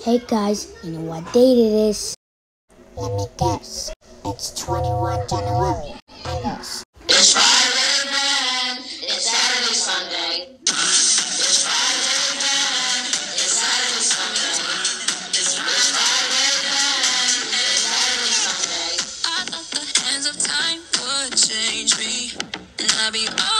Hey guys, you know what date it is? Let me guess. It's 21 January. I guess. It's Friday, man. It's Saturday, Sunday. It's Friday, man. It's Saturday, Sunday. It's Friday, man. It's Saturday, Sunday. I thought the hands of time would change me, and I'd be all